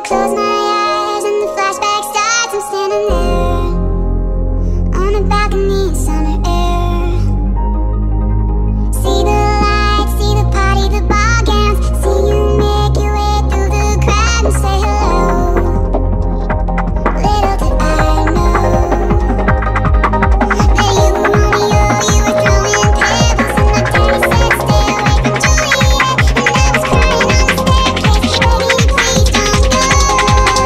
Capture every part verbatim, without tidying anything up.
close my eyes and the flashback starts. I'm standing there on a balcony in summer air. See the lights, see the party, the ball gowns. See you make your way through the crowd and say hello. Little did I know that you were Romeo, you were throwing pebbles, and my daddy said stay away from Juliet. And I was crying on the staircase, begging you please don't go.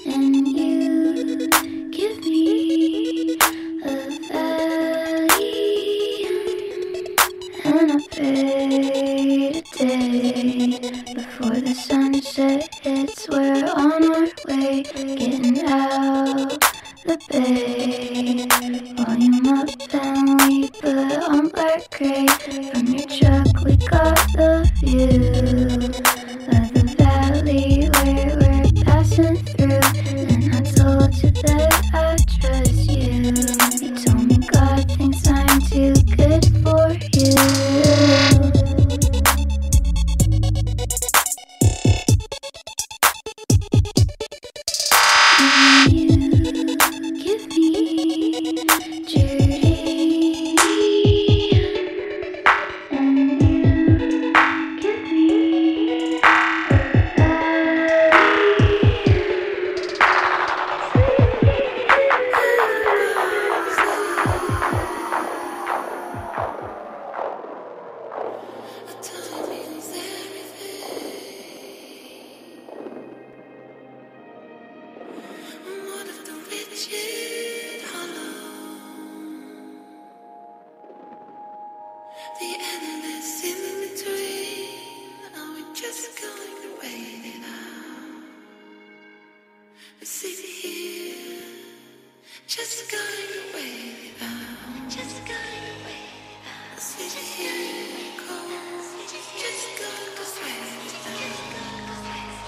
and you give me a valley, and I pray today before the sunset hits. We're on our way, getting out the bay. Volume up and we put on black gray. From your truck we got the view of the valley where we're passing through. And I told you that I trust you. You told me God thinks I'm too good for you. The endless in between, are we just going to wait it out? We sit here, just going to wait it out. Just going to wait it out. We sit here, cold, just going to wait it out.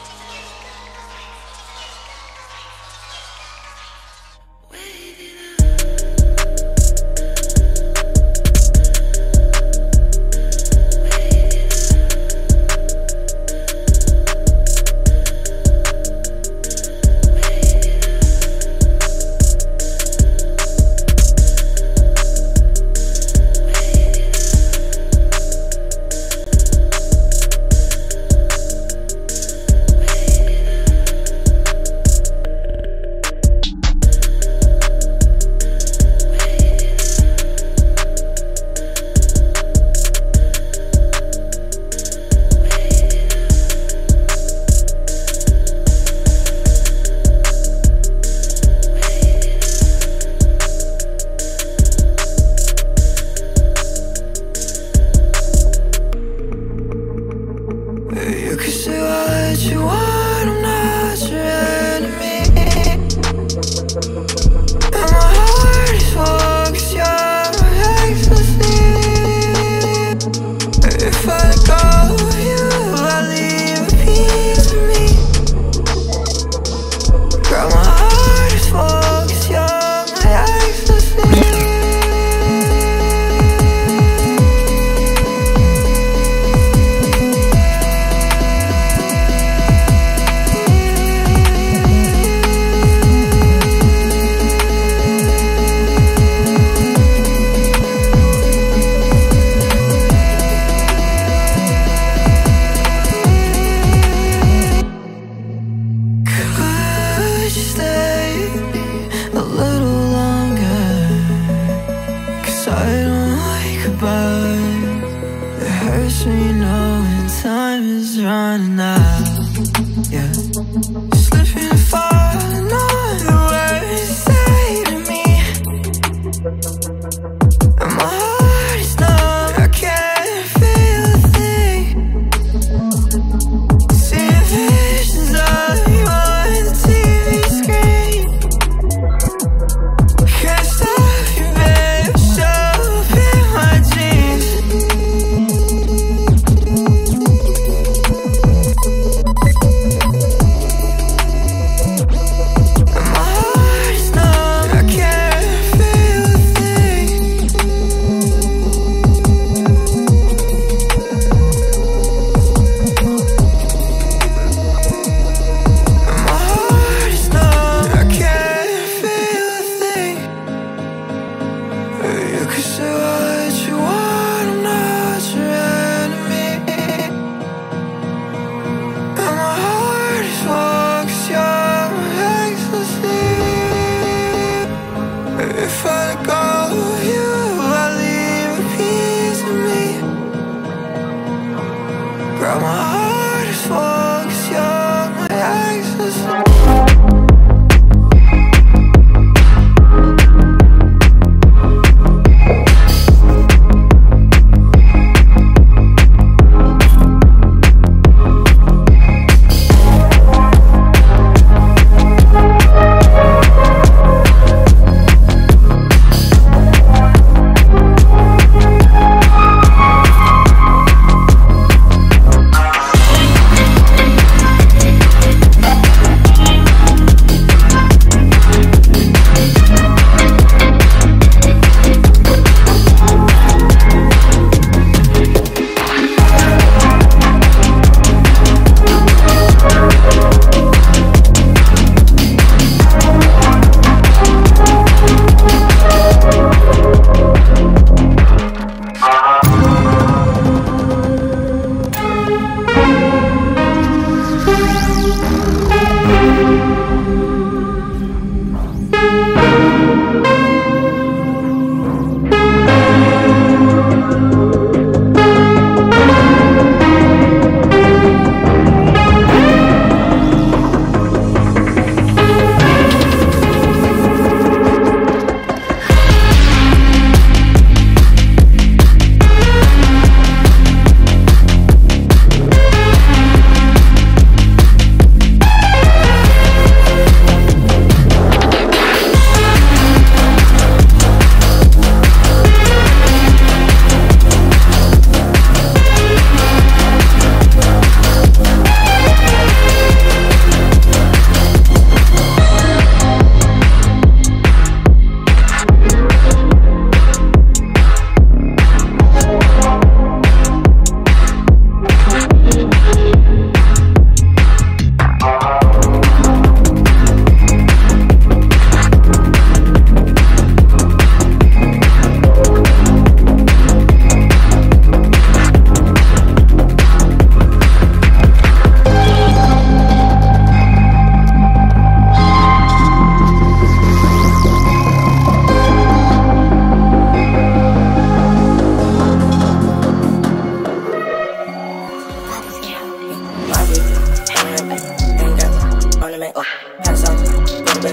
Wait it out.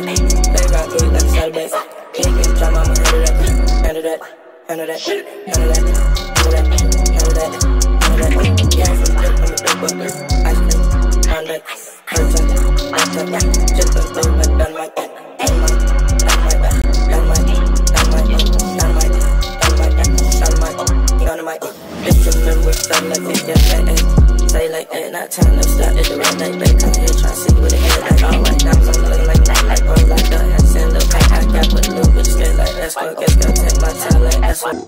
Playground food like Saturdays. Bacon, drum, I'ma handle that. Handle that, handle that, handle that, handle that, handle that, handle that. Yeah, from the dope, I'm a dope worker. Ice cream, pound that, hurt that, hurt that. Just a dope like dynamite, dynamite, dynamite, dynamite, dynamite, dynamite, dynamite, dynamite. Bitch, remember with something like this, yeah, hey, hey. Say like that, not time to stop at the red light. Back come here, try to see with a head like all white. Now I'm looking like that, like bro, like that. Had to send up, I got with a little bitch straight like that's what guess gotta take my time like that's what.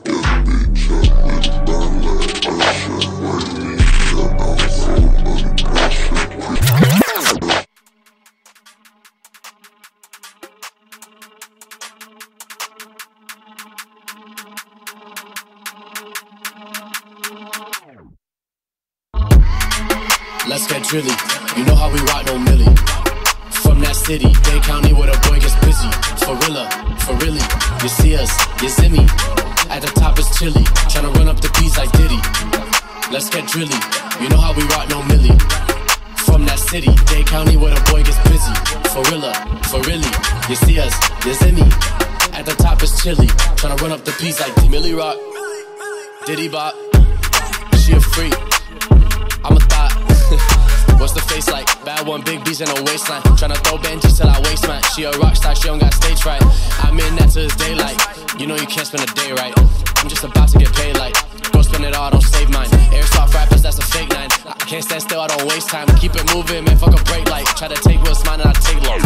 Let's get drilly, you know how we rock, no milli. From that city, Dade County where the boy gets busy. For real, for really, you see us, you see me. At the top is chilly, tryna run up the beats like Diddy. Let's get drilly, you know how we rock, no milli. From that city, Dade County where the boy gets busy. For real, for really, you see us, you see me. At the top is chilly, tryna run up the beats like Millie Rock, Diddy Bop. She a freak, I'm a thought. What's the face like? Bad one, big beats in her waistline. Tryna throw Benjis till I waste man. She a rock star, she don't got stage fright. I'm in that till it's daylight. You know you can't spend a day right. I'm just about to get paid like. Go spend it all, don't save mine. Airsoft rappers, that's a fake nine. I can't stand still, I don't waste time. Keep it moving, man, fuck a break light. Try to take what's mine and I take long.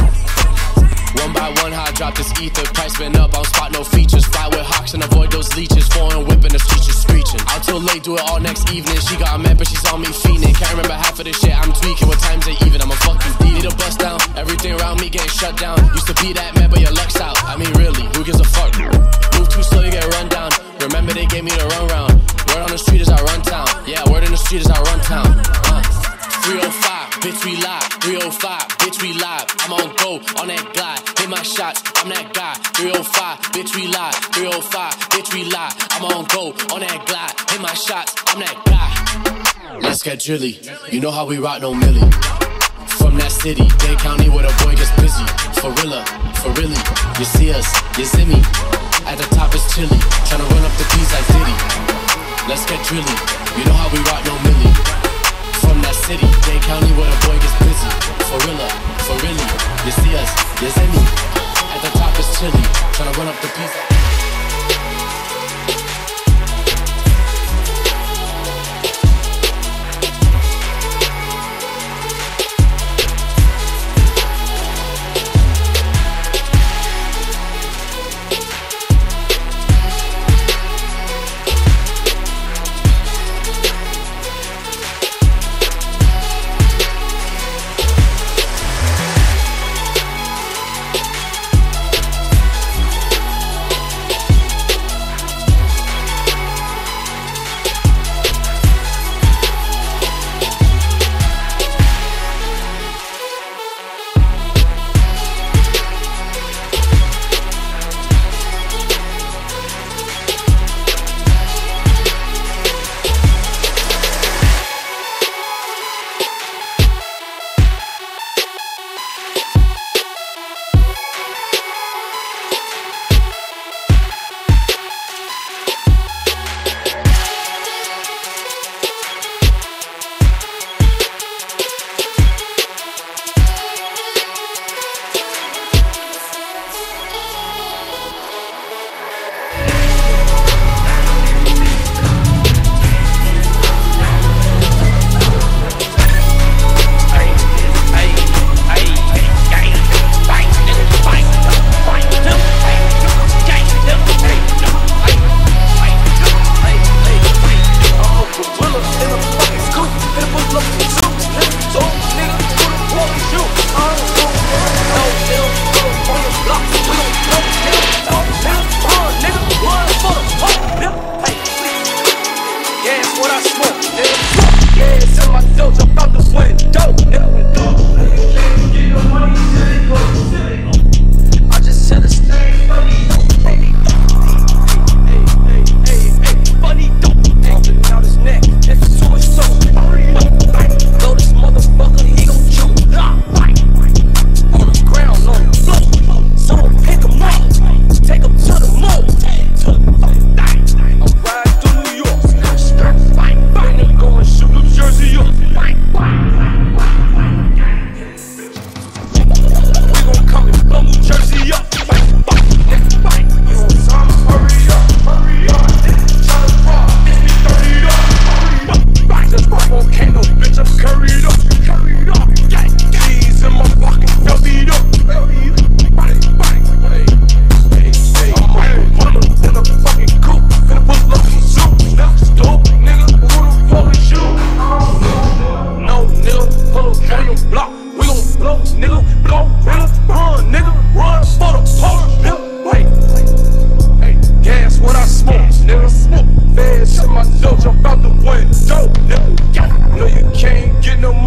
One by one, how I drop this ether. Price been up, I don't spot no features. Fly with hawks and avoid those leeches. Foreign whipping the streets just screeching. Out till late, do it all next evening. She got a man, but she's on me fiending. Can't remember half of this shit, I'm tweaking. What times they even, I'm a fucking D. Need a bust down, everything around me getting shut down. Used to be that man, but your luck's out. I mean really, who gives a fuck? Move too slow, you get run down. Remember they gave me the run round. Word on the street is I run town. Yeah, word in the street is I run town. uh. three oh five, bitch we live. three oh five, bitch we live. I'm on go, on that glide. Hit my shots, I'm that guy. three oh five, bitch we live. three oh five, bitch we live. I'm on go, on that glide. Hit my shots, I'm that guy. Let's get drilly, you know how we rock, no milli. From that city, Dade County where the boy gets busy. For real, for really, you see us, you see me. At the top is chilly, tryna run up the beats like Diddy. Let's get drilly, you know how we rock, no milli. From that city, Dade County where the boy gets busy. For real, for really, you see us, you see me. At the top is chilly, tryna run up the beats like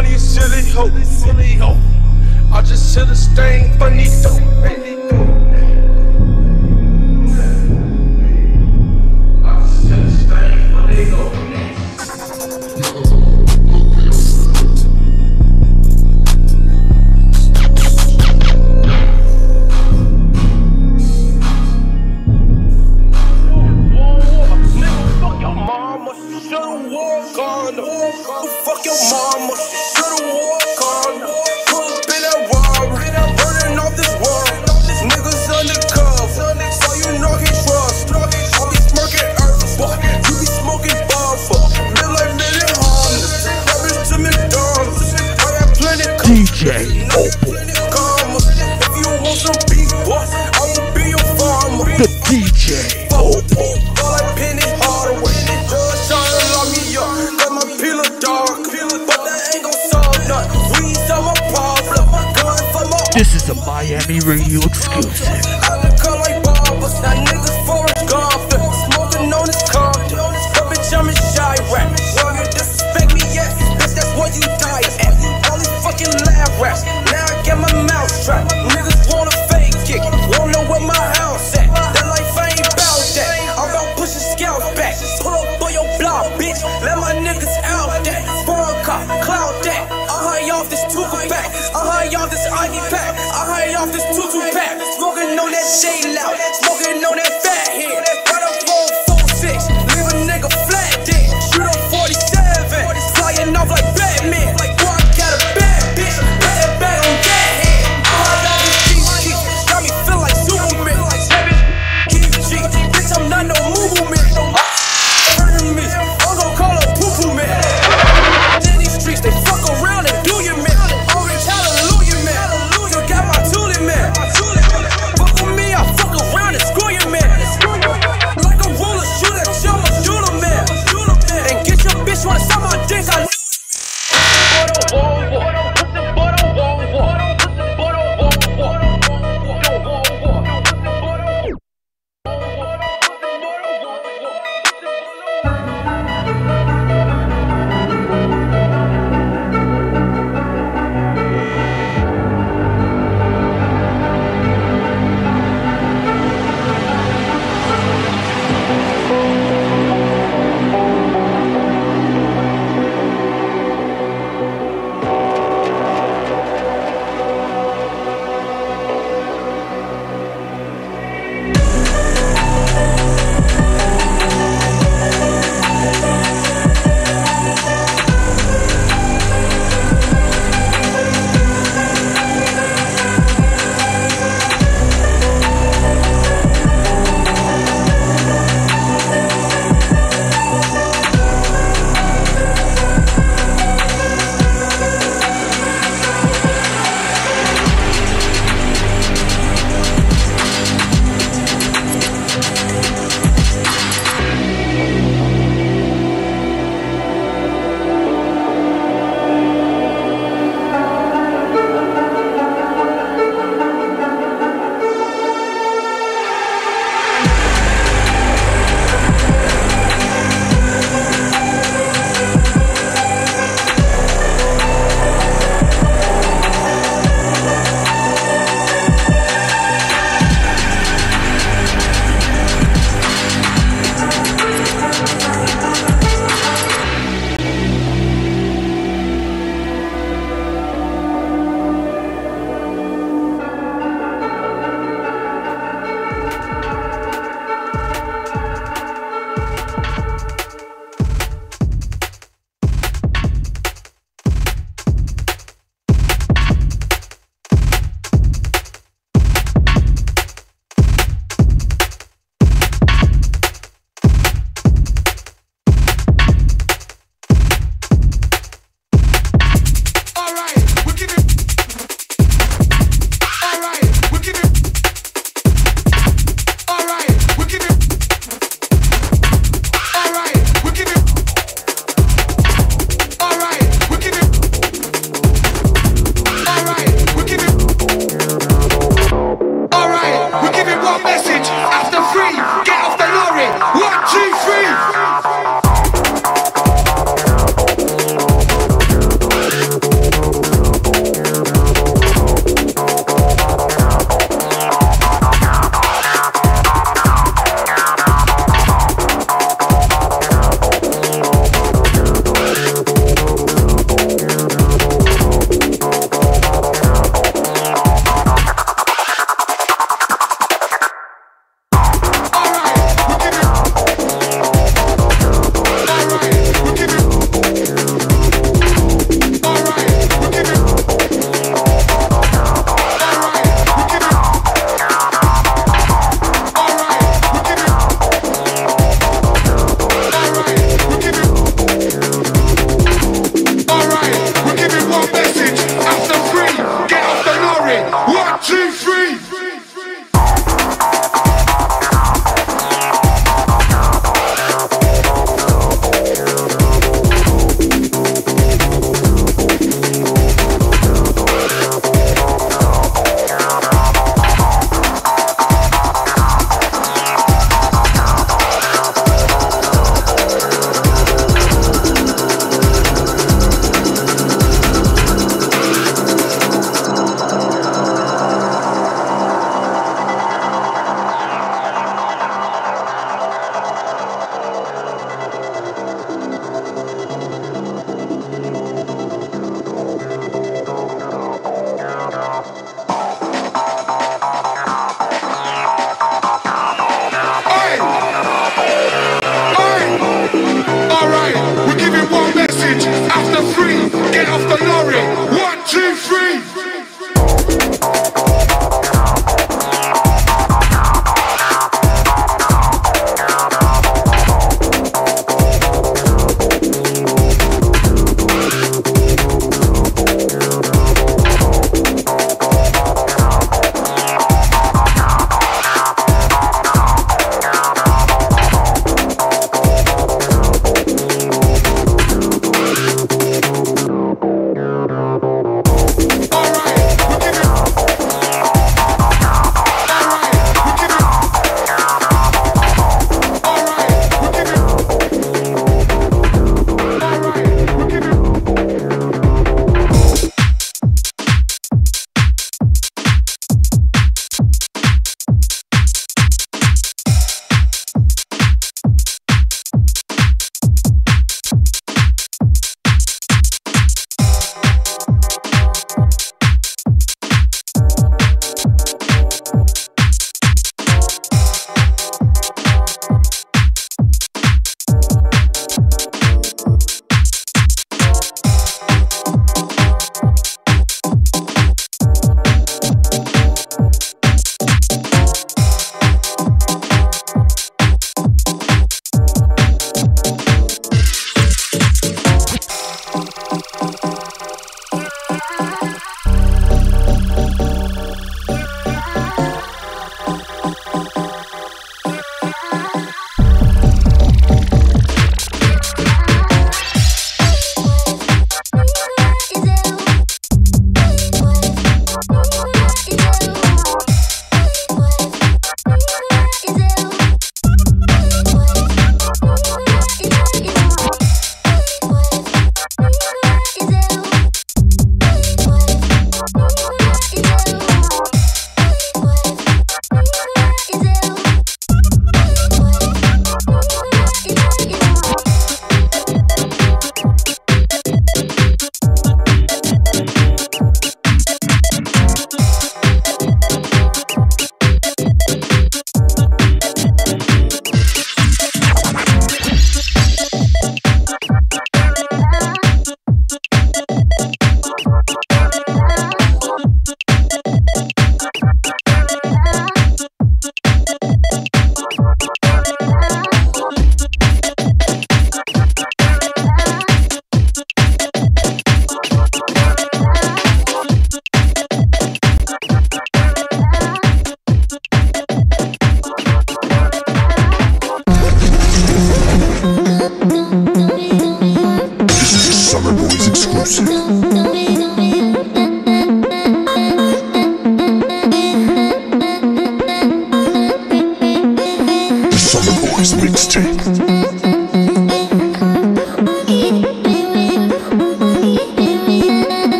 funny, silly hoe, silly hoe. I just hit a stain, funny though. Fuck your mama, should've wore a condom. Pull up in that robbery, burning off this world. Niggas undercover, so you know he trust. I be smirking earth, boy, you be smoking buffer. Live like million homeless, rubbing to McDonald's. I got plenty D J plenty commas. If you want some beef, boy, I will be your farmer. The D J All like Penny Hardaway. Judge trying to lock me up, got my pillow dark, but that ain't gon' solve nothing. Weeds on my problem, gun for my. This is a Miami Radio exclusive. I look cut like barbers, now niggas Forrest Gump, smoking on this Compton. But bitch, I'm in Chirac. Well, you disrespect me, yeah, bitch, that's what you die at. All these fucking lab raps, now I get my mouth strapped. Niggas wanna fake kick, wanna know where my house at. That life ain't bout that, I'm about pushing scouts back. Pull up on your block, bitch, let my niggas out that. Foreign cop, cloud that. I high off this two-pack, I high off this Ivy pack, I high off this two-two-pack. Smoking on that shade loud, smoking on that fat head. Right up roll four six, leave a nigga flat dead. Shoot up forty-seven, flying off like Batman. Like boy, I got a bad bitch, put that bag on that head. I high off this G, got me feel like Superman. Keep G, bitch, I'm not no movement. Hurting me, I'm gon' call a poo-poo man. In these streets, they fuck around and do you, man. Orange hallelujah, man. You got my toolie, man. Fuck with me, I fuck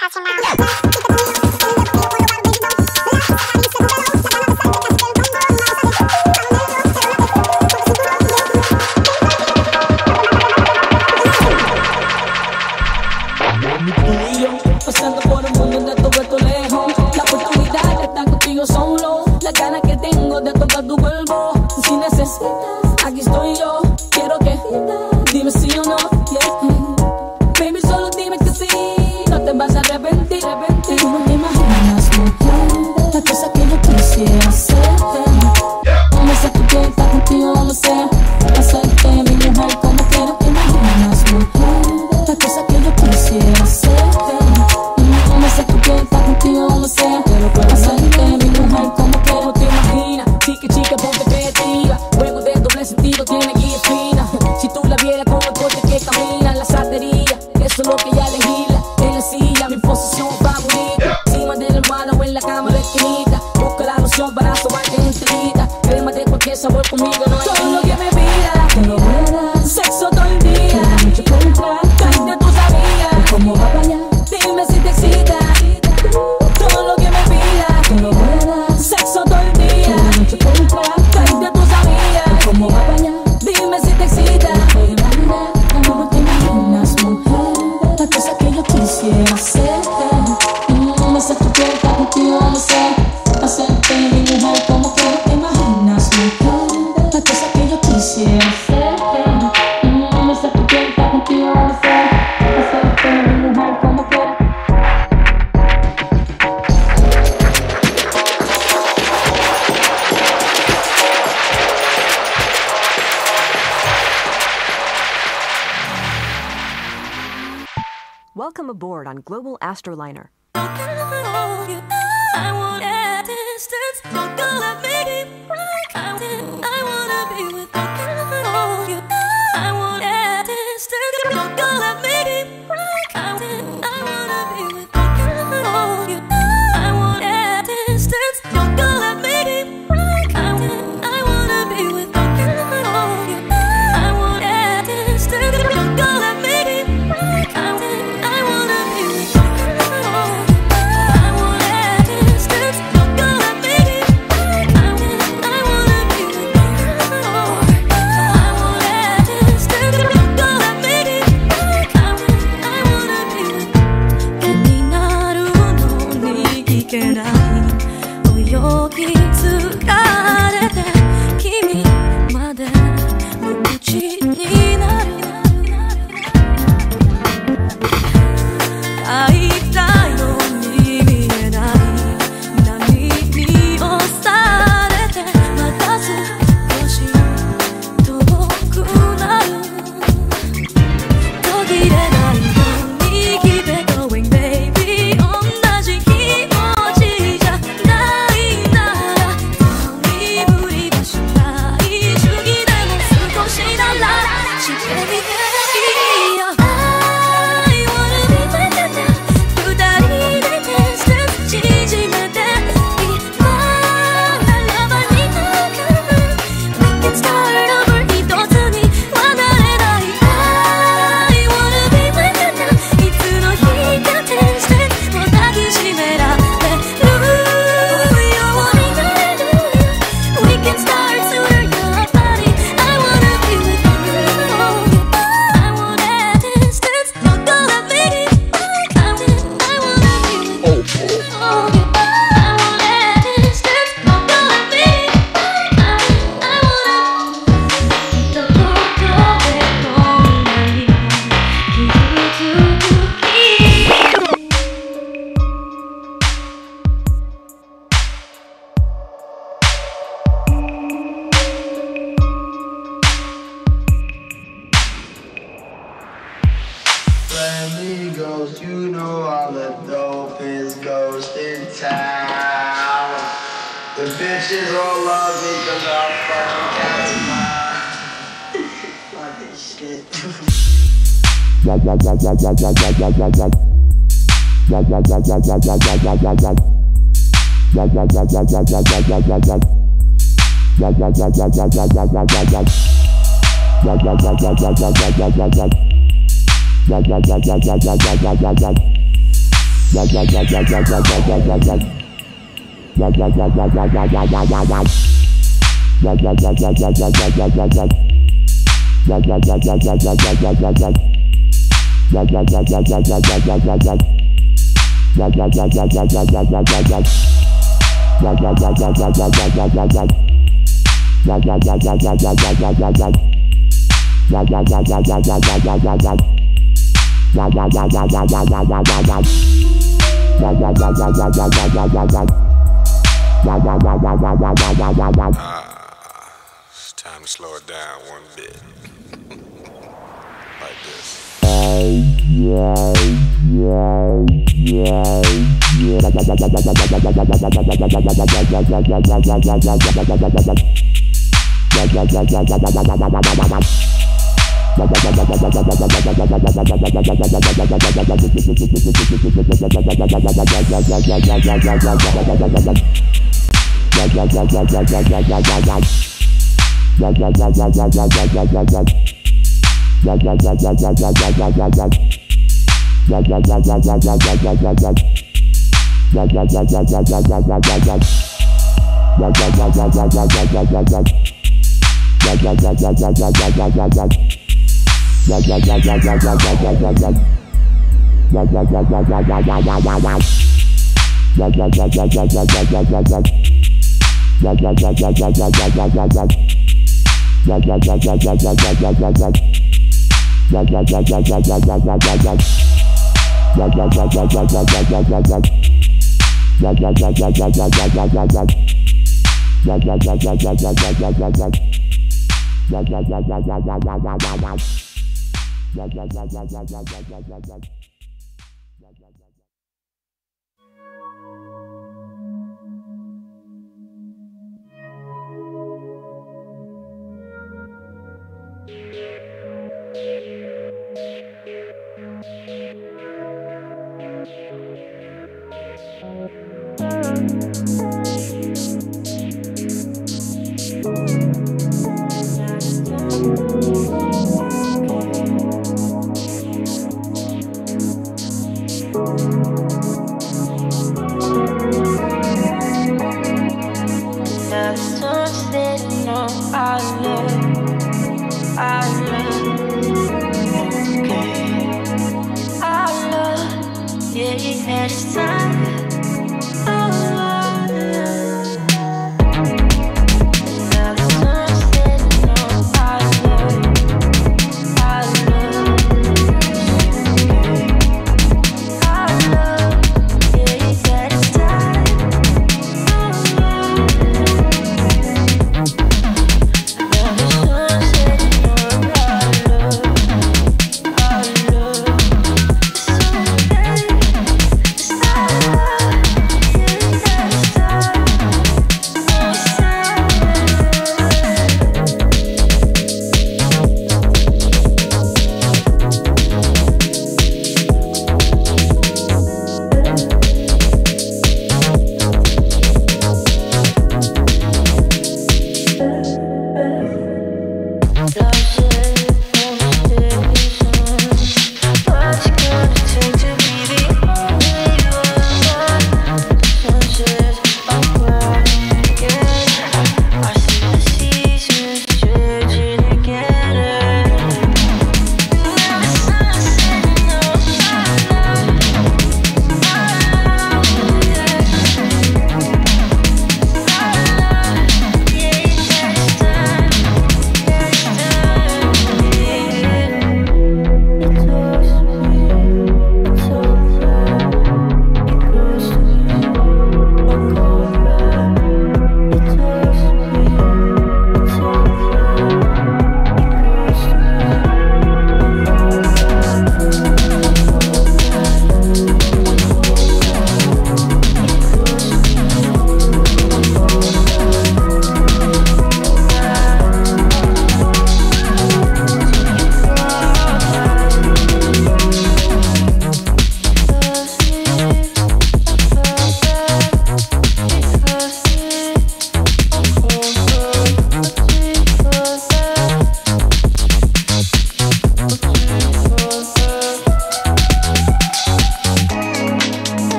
Pasando por un mundo de todo esto lejos. La oportunidad de estar contigo solo. La ganas que tengo de tocar tu cuerpo. Si necesitas, aquí estoy yo. Quiero que dime sí o no, yeah. Baby, solo dime que sí. No te vas a arrepentir, arrepentir. Tú no te imaginas, mujer, las cosas que yo quisiera hacer. No sé tú quieres estar contigo, no sé. Hacerte mi mujer como que no te imaginas, mujer, las cosas que yo quisiera hacer. No sé tú quieres estar contigo, no sé. Pero puedo hacerte mi mujer como que no te imaginas. Chica, chica, ponte creativa. Juego de doble sentido, tiene guía fina. Si tú la vieras como el coche que camina en la santería, eso es lo que ella legisla. En la silla, mi posición favorita. Encima de la almohada o en la cama, la esquinita. Busca la loción para sobarte enterita. Crema de cualquier sabor conmigo, no hay todo lo que me pida. Te lo voy a dar. Sexo todo el día. Mucho por entrar. Cállate, tú sabías. ¿Cómo va para allá? Dime si te excita. Todo lo que me pida. Te lo voy a dar. Sexo todo el día. Mucho por entrar. Cállate, tú sabías. ¿Cómo va para allá? Dime si te excita. No te imaginas, mujer, las cosas que yo quisiera hacer. No sé tú quieres estar contigo, no sé. Hacerte mi mujer como que no te imaginas, mujer, las cosas que yo quisiera hacer. No sé tú quieres estar contigo, no sé. Hacerte mi mujer como que. Welcome aboard on Global Astroliner. I want a distance. Don't go let me keep running. I wanna be with you. I want a distance. Don't go let me keep running. I wanna be with you. I want a distance. Don't go let me keep running. I wanna be with you. I want a distance. Don't go let me keep running. I wanna be with you. I want a distance. Don't go let me keep running. I wanna be with you. I want a distance. Don't go let me keep running. I wanna be with you. 気になるのに聞けない泳ぎ疲れて君まで無口になる会いたいのに見えない波に押されてまた少し遠くなる途切れないように Keep it going baby 同じ気持ちじゃないなら無理はしない主義でも少しならしてみていいよ I wanna be with you now 二人でデスタンス縮めて今ならばになる We can start over 一つにはなれない I wanna be with you now いつの日かテンしても抱きしめられるようになれるよ We can start sooner your body I wanna be with you I want a distance Don't go let me keep running I wanna be with you I want a distance Don't go let me keep running I wanna どこかでこんなに傷つく君 Friendly ghost, you know all the dopest ghosts in town. The bitches all love me cause I'm fucking counting my fucking shit. It's time to slow it down one bit. Like this.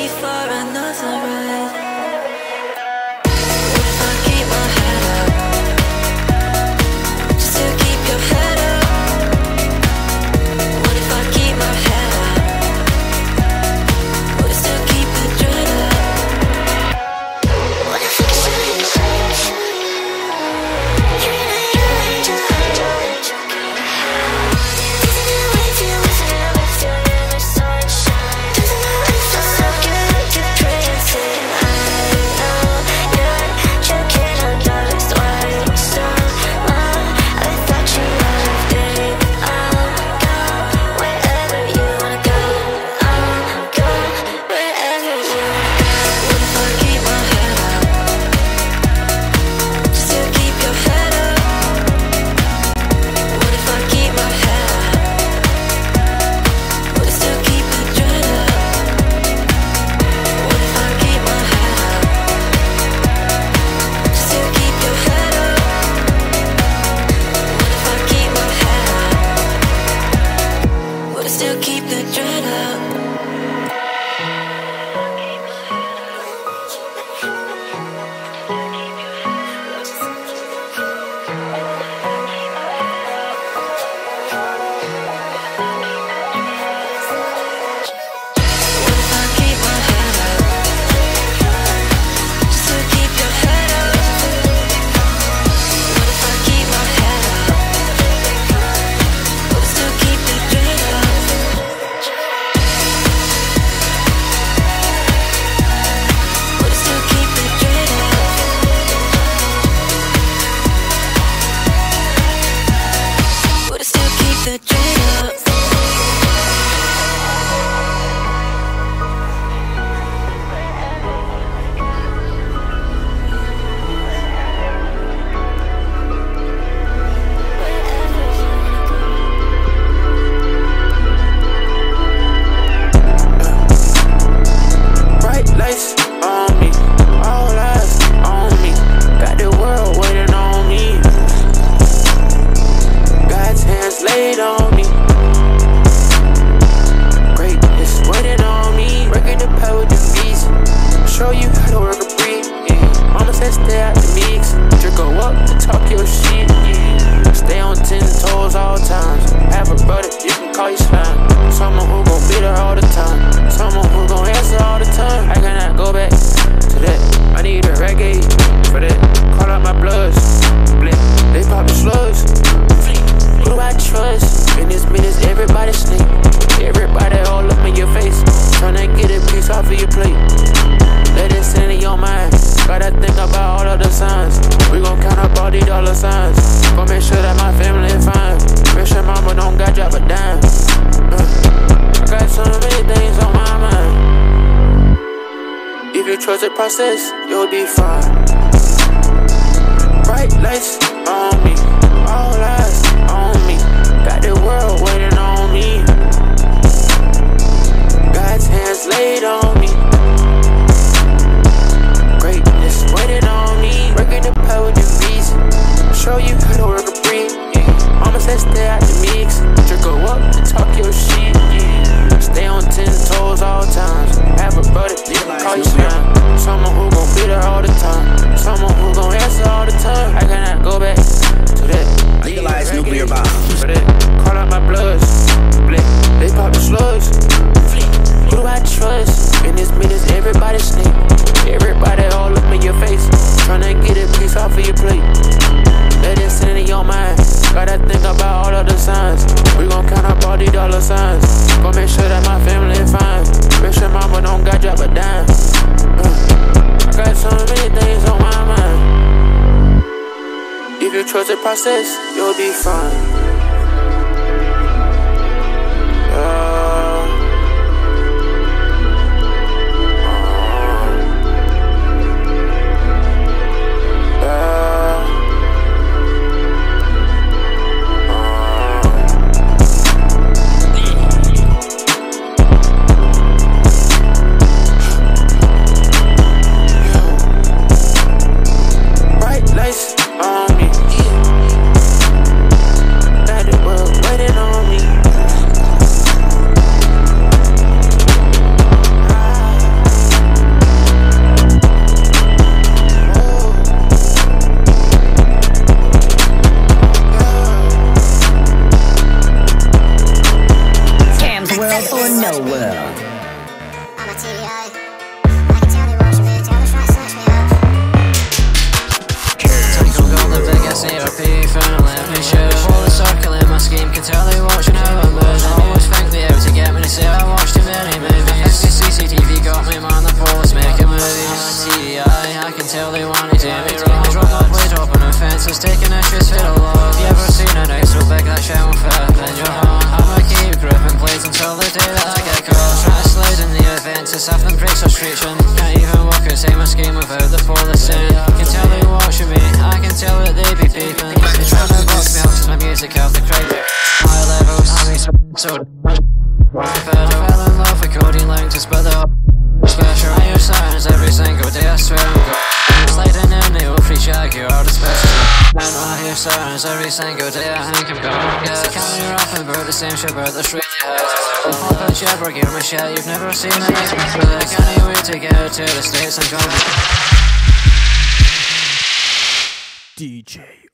Trust the process, you'll be fine. Bright lights on me, all eyes on me. Got the world waiting on me. God's hands laid on me. Greatness waiting on me. Breaking the power with the beats. Show you how to work a breathe. Yeah. Mama said stay out the mix. Just go up and talk your shit. Yeah. Stay on ten toes all times. Have a brother, call you slime. Someone who gon' be there all the time. Someone who gon' answer all the time. I cannot go back to that. Legalize nuclear bombs. For that, call out my bloods. They pop the slugs. Who do I trust? In this minutes, everybody snake. Everybody all up in your face. Tryna get a piece off of your plate. Let it sit in your mind. Gotta think about all of the signs. We gon' count up all these dollar signs. Gon' make sure that my family is fine. Make sure mama don't got drop a dime. uh, Got so many things on my mind. If you trust the process, you'll be fine. therapy, finna let me show. All the circle in my scheme can tell they watching how I move. I always think they out to get me, they say I watched too many movies. The C C T V got me, man, the police making movies. T D I, I can tell they want to do me wrong. I drop my blade, dropping offences, taking issues for the law. You ever seen a night so big that shit won't fit in your home? I'ma keep gripping plates until the day that I get caught. Trying to slide in the events, as if them breaks are stretching. Can't even walk outside my scheme without the police in. Can tell they watching me, I can tell that they be peeping. They trying to box me up, cause my music out the crowd. High levels, I mean so so I fell in love with Cody Lang to split the up. Special, I hear sounds every single day, I swear I'm good. Sliding in the old free Jaguar, the special. I hear sounds every single day, I think I'm gonna get it. Can't hear off and bird the same shit, but that's really hard. I'll pop out Jabber, give my shit, you've never seen it. I can't wait to get to the States, I'm gonna D J